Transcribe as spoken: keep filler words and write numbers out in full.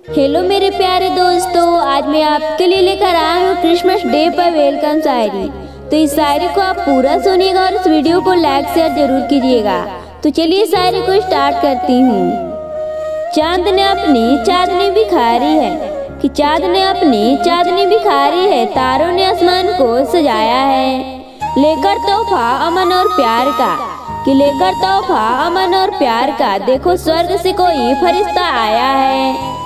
Hello मेरे प्यारे दोस्तों, आज मैं आपके लिए लेकर आया हूँ क्रिसमस डे पर वेलकम शायरी। तो इस शायरी को आप पूरा सुनिएगा और इस वीडियो को लाइक शेयर जरूर कीजिएगा। तो चलिए शायरी को स्टार्ट करती हूँ। चांद ने अपनी चांदनी बिखारी है कि चांद ने अपनी चांदनी बिखारी है, तारों ने आसमान को सजाया है, लेकर तोहफा अमन और प्यार का कि लेकर तोहफा अमन और प्यार का। देखो स्वर्ग से कोई फरिश्ता आया है,